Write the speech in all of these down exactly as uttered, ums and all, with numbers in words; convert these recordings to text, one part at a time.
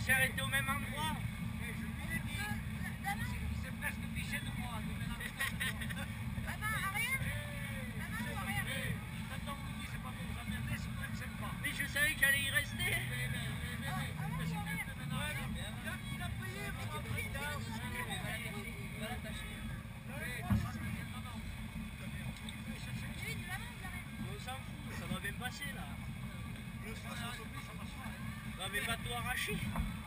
s'est arrêté au même endroit. Mais je lui ai dit. Il s'est presque fiché de moi. Ah ben, arrière. Maman ou arrière. Quand on vous dit c'est pas pour vous emmerder, c'est que c'est pas. Mais je savais que j'allais y rester. Il a payé pour un président. Il va l'attacher. On s'en fout, ça va bien passer là. Non mais va tout arracher.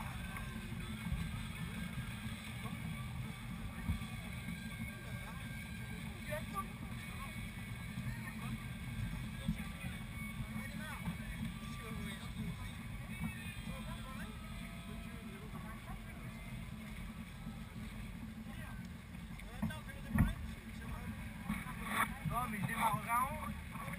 Non mais je démarrerai en haut.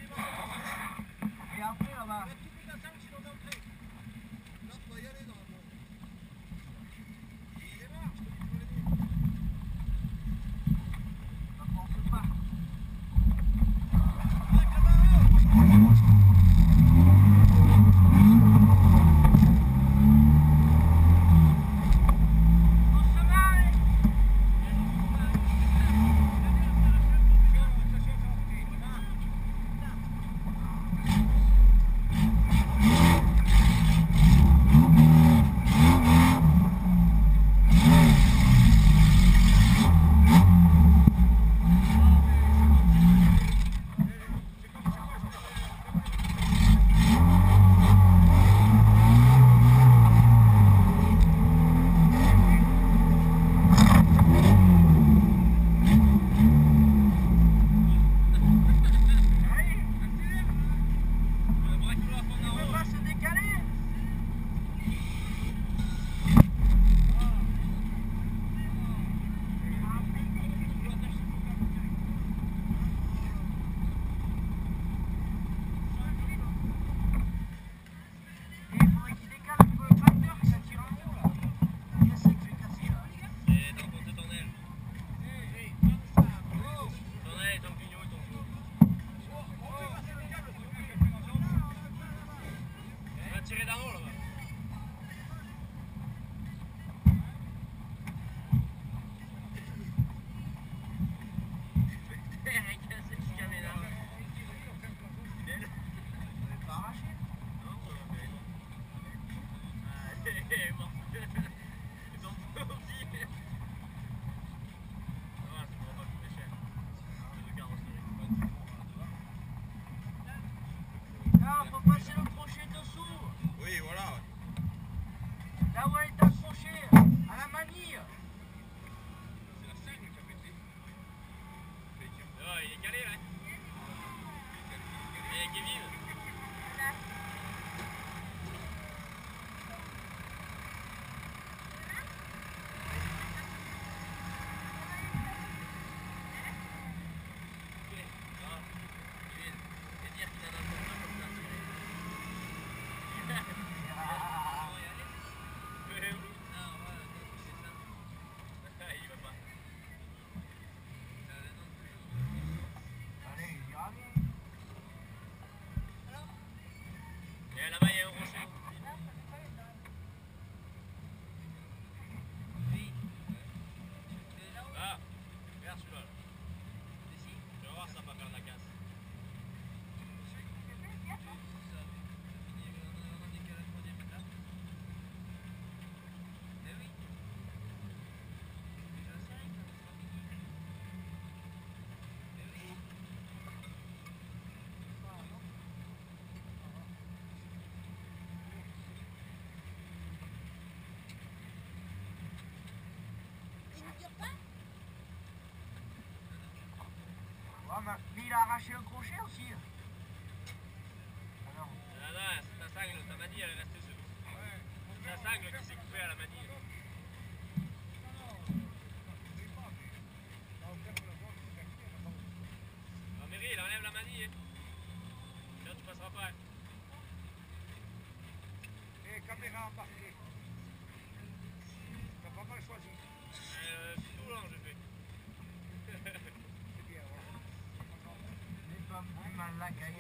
Et après là-bas. Tirer d'en haut là-bas. Là où elle est accrochée, à la manille. C'est la saigne qui a pété. Oh, il est calé là. Il est Kevin. Là-bas, il y a un rocher. Ah, regarde celui-là. Tu vas voir, ça va faire la casse. Mais il a arraché le crochet aussi. Alors. Là, là, c'est ta sangle, ta manille elle est restée sur. C'est la sangle qui s'est coupée à la manille. Non, Méry, il enlève la manille. Sinon, tu passeras pas. Et caméra embarquée. T'as pas mal choisi. Euh, tout long, je fais. Mal la caille.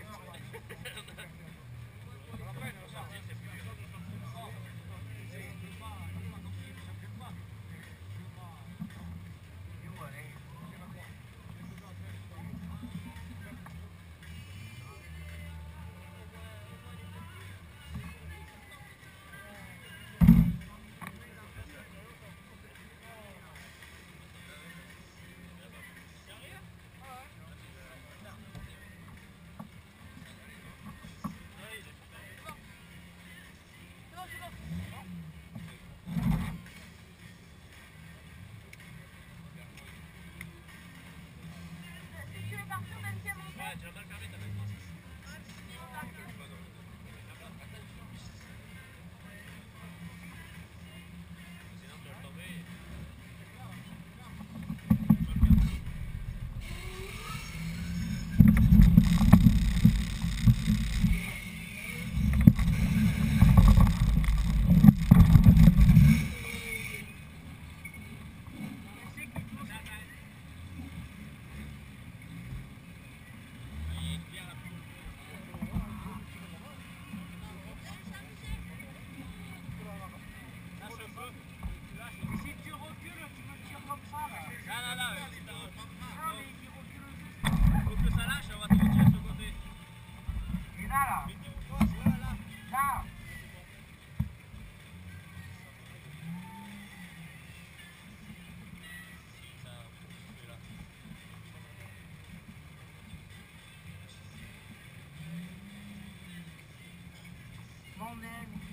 on aime,